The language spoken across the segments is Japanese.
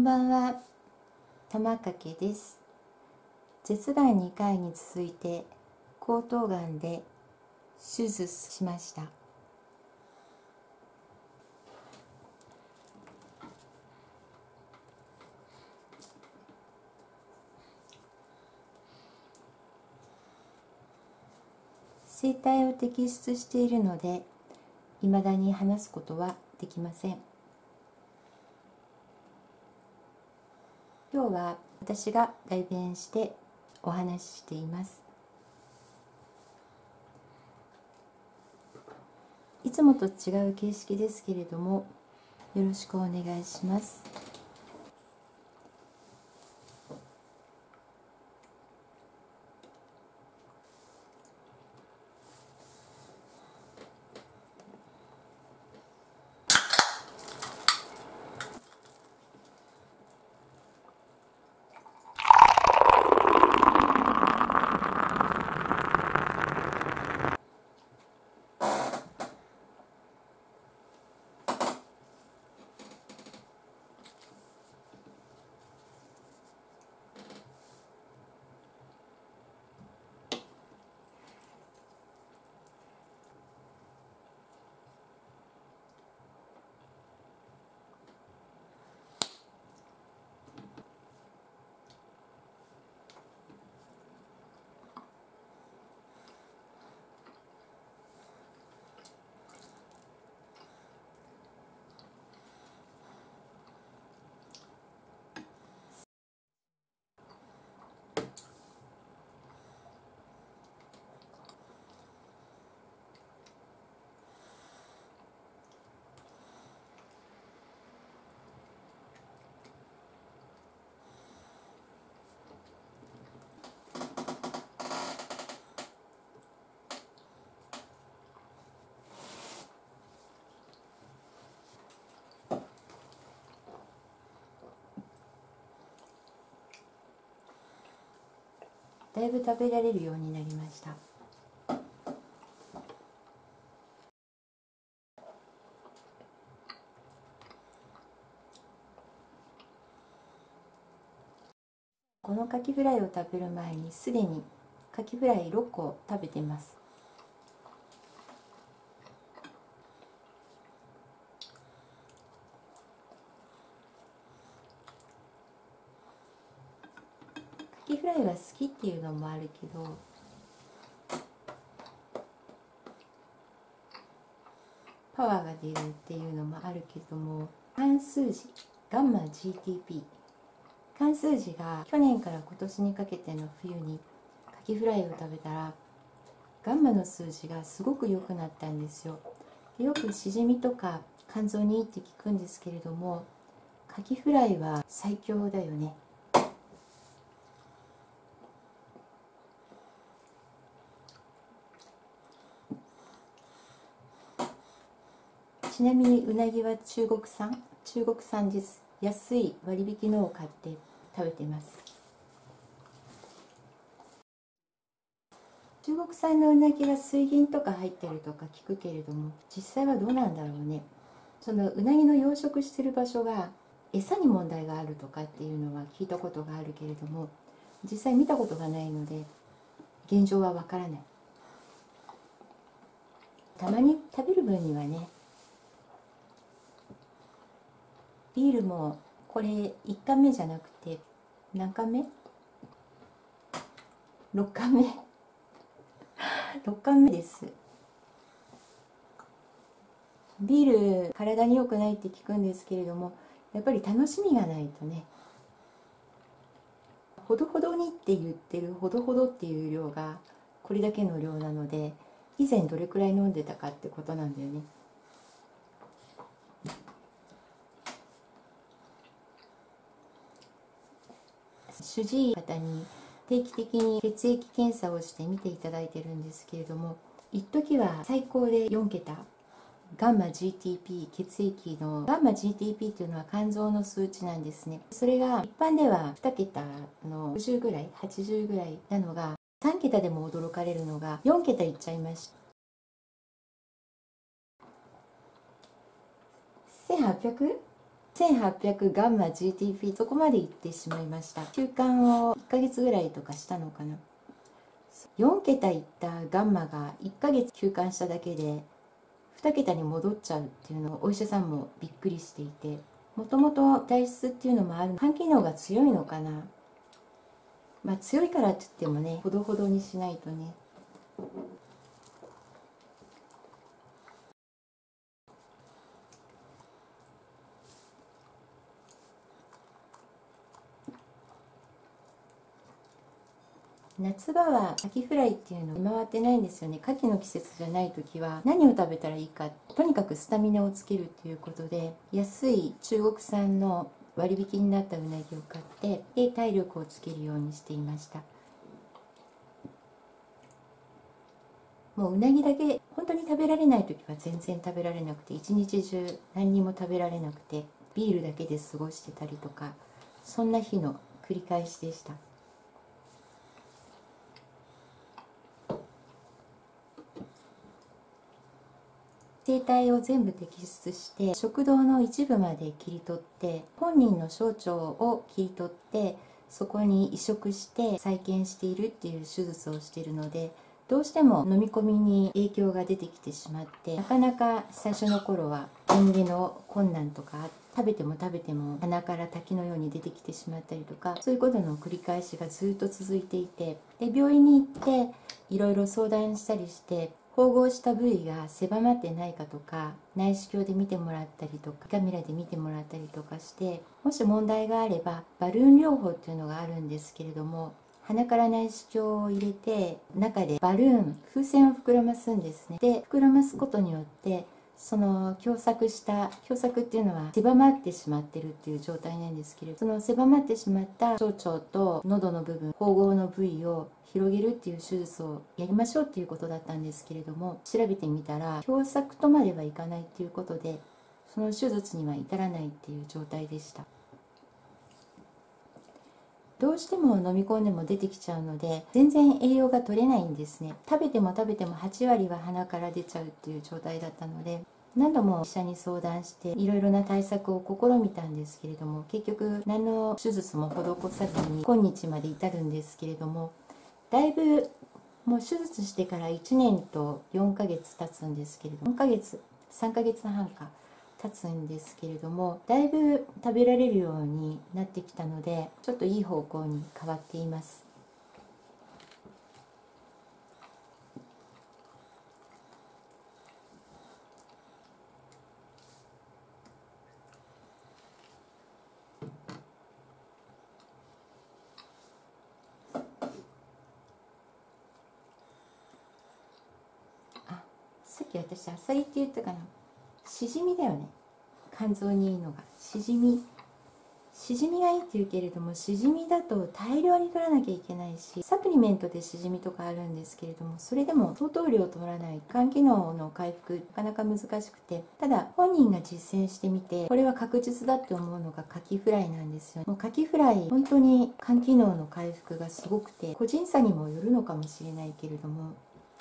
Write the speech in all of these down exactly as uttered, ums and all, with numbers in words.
んばんは、玉掛です。舌がんにかいに続いて喉頭がんで手術しました。声帯を摘出しているので、未だに話すことはできません。今日は私が代弁してお話ししています。いつもと違う形式ですけれども、よろしくお願いします。だいぶ食べられるようになりました。このカキフライを食べる前にすでにカキフライろっこ食べてます。カキフライが好きっていうのもあるけど、パワーが出るっていうのもあるけども、漢数字ガンマ ジーティーピー、 漢数字が去年から今年にかけての冬にカキフライを食べたらガンマの数字がすごく良くなったんですよ。よくしじみとか肝臓にいいって聞くんですけれども、カキフライは最強だよね。ちなみにうなぎは中国産中国産です。安い割引のを買って食べてます。中国産のうなぎは水銀とか入ってるとか聞くけれども、実際はどうなんだろうね。そのうなぎの養殖してる場所が餌に問題があるとかっていうのは聞いたことがあるけれども、実際見たことがないので現状はわからない。たまに食べる分にはね。ビールもこれいっかんめじゃなくて何巻目 ?ろっ 巻目ろっかんめです。ビール体に良くないって聞くんですけれども、やっぱり楽しみがないとね。ほどほどにって言ってるほどほどっていう量がこれだけの量なので、以前どれくらい飲んでたかってことなんだよね。主治医方に定期的に血液検査をして見ていただいてるんですけれども、一時は最高でよんけたガンマ ジーティーピー、血液のガンマ ジーティーピー というのは肝臓の数値なんですね。それが一般ではにけたのろくじゅうぐらいはちじゅうぐらいなのが、さんけたでも驚かれるのがよんけたいっちゃいました。せんはっぴゃくせんはっぴゃくガンマ ジーティーピー そこまでいってしまいました。休館をいっかげつぐらいとかしたのかな。よんけたいったガンマがいっかげつ休館しただけでにけたに戻っちゃうっていうのをお医者さんもびっくりしていて、もともと体質っていうのもある、肝機能が強いのかな。まあ強いからって言ってもね、ほどほどにしないとね。夏場はカキフライっていうの回ってないんですよね。牡蠣の季節じゃない時は何を食べたらいいか、とにかくスタミナをつけるっていうことで、安い中国産の割引になったうなぎを買ってで体力をつけるようにしていました。もううなぎだけ本当に食べられない時は全然食べられなくて、一日中何にも食べられなくてビールだけで過ごしてたりとか、そんな日の繰り返しでした。生態を全部摘出して食道の一部まで切り取って、本人の小腸を切り取ってそこに移植して再建しているっていう手術をしているので、どうしても飲み込みに影響が出てきてしまって、なかなか最初の頃は嚥下の困難とか、食べても食べても鼻から滝のように出てきてしまったりとか、そういうことの繰り返しがずっと続いていて、で病院に行っていろいろ相談したりして、縫合した部位が狭まってないかとか、内視鏡で見てもらったりとかカメラで見てもらったりとかして、もし問題があればバルーン療法っていうのがあるんですけれども、鼻から内視鏡を入れて中でバルーン風船を膨らますんですね。で膨らますことによってその狭窄した狭窄っていうのは狭まってしまってるっていう状態なんですけれど、その狭まってしまった小腸と喉の部分、縫合の部位を広げるっていう手術をやりましょうっていうことだったんですけれども、調べてみたら狭窄とまではいかないっていうことで、その手術には至らないっていう状態でした。どうしても飲み込んでも出てきちゃうので、全然栄養が取れないんですね。食べても食べてもはちわりは鼻から出ちゃうっていう状態だったので、何度も医者に相談していろいろな対策を試みたんですけれども、結局何の手術も施さずに今日まで至るんですけれども、だいぶもう手術してからいちねんとよんかげつ経つんですけれども、よんかげつさんかげつはんか経つんですけれども、だいぶ食べられるようになってきたので、ちょっといい方向に変わっています。あ、さっき私アサリって言ったかな。しじみだよね、肝臓にいいのが。しじみしじみがいいって言うけれども、しじみだと大量に取らなきゃいけないし、サプリメントでしじみとかあるんですけれども、それでも相当量取らない肝機能の回復なかなか難しくて、ただ本人が実践してみてこれは確実だって思うのがカキフライなんですよ。もうカキフライ本当に肝機能の回復がすごくて、個人差にもよるのかもしれないけれども、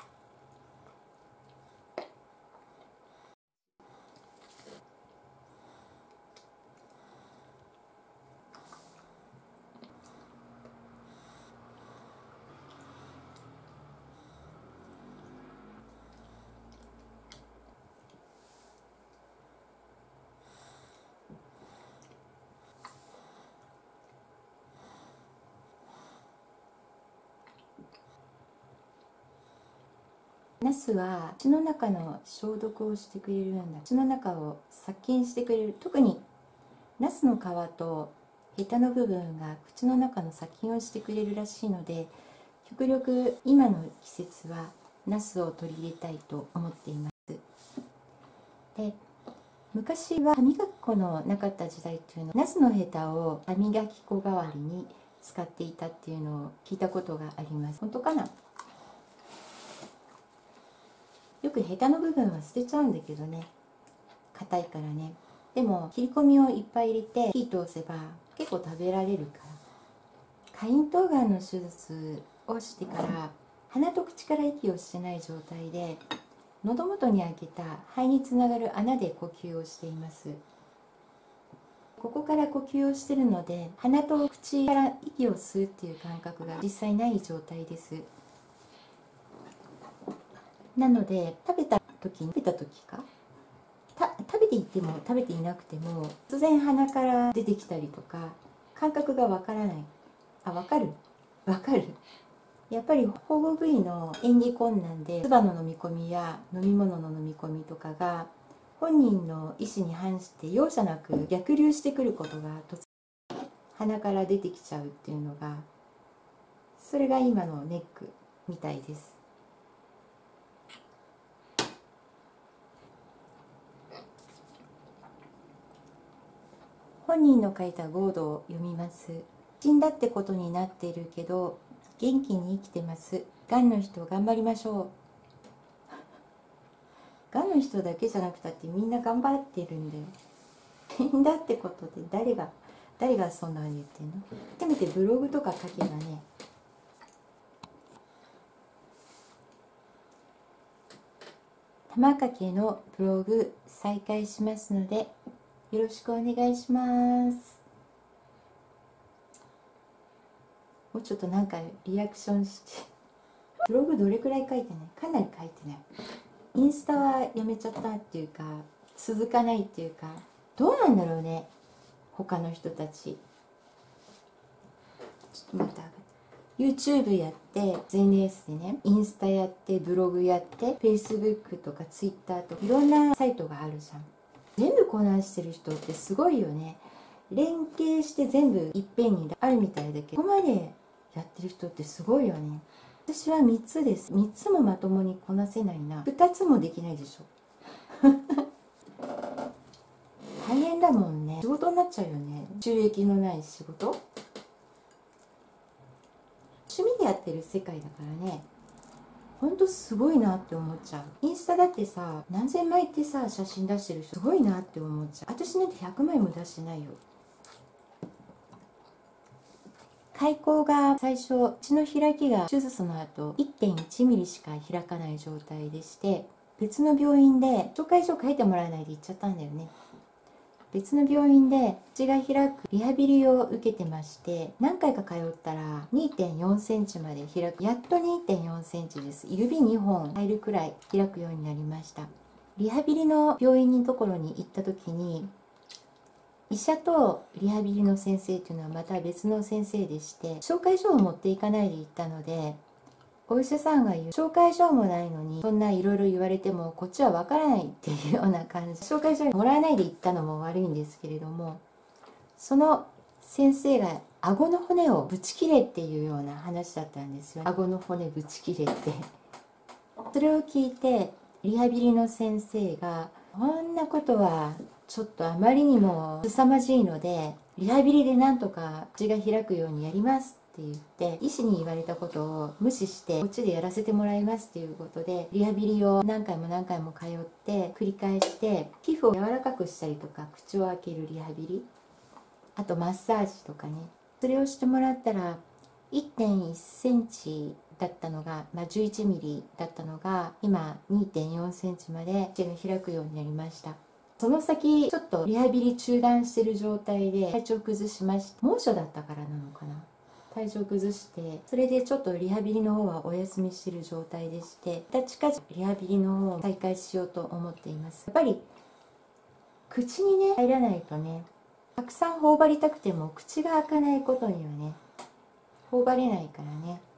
ナスは口の中の消毒をしてくれるんだ。口の中を殺菌してくれる。特にナスの皮とヘタの部分が口の中の殺菌をしてくれるらしいので、極力今の季節はナスを取り入れたいと思っています。で、昔は歯磨き粉のなかった時代っていうのはナスのヘタを歯磨き粉代わりに使っていたっていうのを聞いたことがあります。本当かな。よくヘタの部分は捨てちゃうんだけどね、硬いからね。でも切り込みをいっぱい入れて火通せば結構食べられるから。下咽頭がんの手術をしてから鼻と口から息をしてない状態で、喉元に開けた肺につながる穴で呼吸をしています。 ここから呼吸をしてるので、鼻と口から息を吸うっていう感覚が実際ない状態です。なので食べた時に食べた時かた食べていても食べていなくても突然鼻から出てきたりとか感覚がわからない。あ、わかるわかる。やっぱり保護部位の演技困難で唾の飲み込みや飲み物の飲み込みとかが本人の意思に反して容赦なく逆流してくることが突然鼻から出てきちゃうっていうのが、それが今のネックみたいです。本人の書いたボードを読みます。死んだってことになっているけど元気に生きてます。がんの人頑張りましょう。がんの人だけじゃなくたってみんな頑張ってるんだよ。死んだってことで誰が誰がそんなに言ってんの。せめてブログとか書けばね。玉掛けのブログ再開しますのでよろしくお願いします。もうちょっとなんかリアクションしてブログどれくらい書いてない？かなり書いてない。インスタはやめちゃったっていうか続かないっていうか、どうなんだろうね他の人たち。ちょっとまた YouTube やって エスエヌエス でね、インスタやってブログやって Facebook とか Twitter とかいろんなサイトがあるじゃん。全部こなしてる人ってすごいよね。連携して全部いっぺんにあるみたいだけど、ここまでやってる人ってすごいよね。私はみっつです。みっつもまともにこなせないな。ふたつもできないでしょ大変だもんね。仕事になっちゃうよね。収益のない仕事。趣味でやってる世界だからね、ほんとすごいなって思っちゃう。インスタだってさ、何千枚ってさ写真出してる人すごいなって思っちゃう。私なんてひゃくまいも出してないよ。開口が最初、血の開きが手術の後 いってんいちミリしか開かない状態でして、別の病院で紹介状書いてもらえないで行っちゃったんだよね。別の病院で口が開くリハビリを受けてまして、何回か通ったら にてんよんセンチまで開く。やっと にてんよんセンチです。指にほん入るくらい開くようになりました。リハビリの病院のところに行った時に、医者とリハビリの先生というのはまた別の先生でして、紹介状を持っていかないで行ったので、お医者さんが言う紹介状もないのにそんないろいろ言われてもこっちはわからないっていうような感じ。紹介状もらえないで行ったのも悪いんですけれども、その先生が顎の骨をぶち切れっていうような話だったんですよ。顎の骨ぶち切れってそれを聞いてリハビリの先生が「こんなことはちょっとあまりにも凄まじいのでリハビリでなんとか口が開くようにやります」って言って、医師に言われたことを無視してこっちでやらせてもらいますっていうことでリハビリを何回も何回も通って繰り返して、皮膚を柔らかくしたりとか口を開けるリハビリ、あとマッサージとかね、それをしてもらったら いってんいちセンチだったのが、まあ、じゅういちミリだったのが今 にてんよんセンチまで口が開くようになりました。その先ちょっとリハビリ中断してる状態で体調崩しまして、猛暑だったからなのかな、体調崩して、それでちょっとリハビリの方はお休みしてる状態でして、また近々リハビリの方を再開しようと思っています。やっぱり口にね入らないとね、たくさん頬張りたくても口が開かないことにはね頬張れないからね。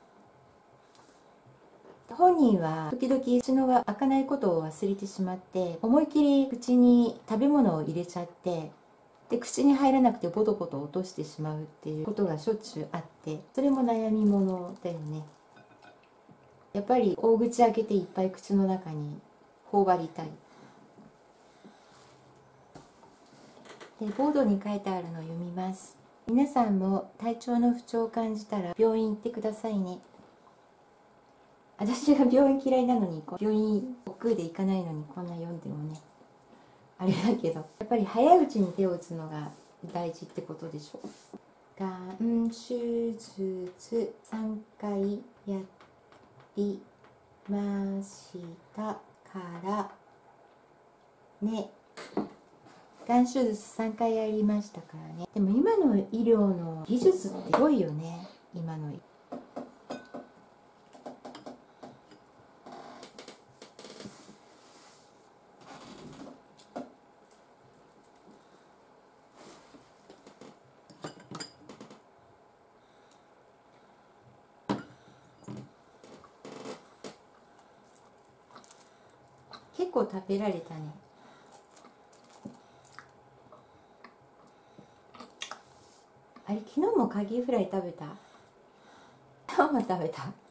本人は時々口のが開かないことを忘れてしまって、思い切り口に食べ物を入れちゃって、で口に入らなくてボトボト落としてしまうっていうことがしょっちゅうあって、それも悩みものだよね。やっぱり大口開けていっぱい口の中に頬張りたい。でボードに書いてあるのを読みます。皆さんも体調の不調を感じたら病院行ってくださいね。私が病院嫌いなのに病院億劫で行かないのにこんな読んでもねあれだけど、やっぱり早いうちに手を打つのが大事ってことでしょ。がん手術さんかいやりましたからね。 断手術さんかいやりましたからね。でも今の医療の技術ってすごいよね。今の結構食べられたね。あれ昨日もカキフライ食べた？今日も食べた。